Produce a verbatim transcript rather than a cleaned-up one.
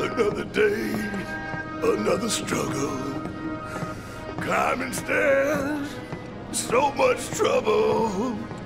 Another day, another struggle. Climbing stairs, so much trouble.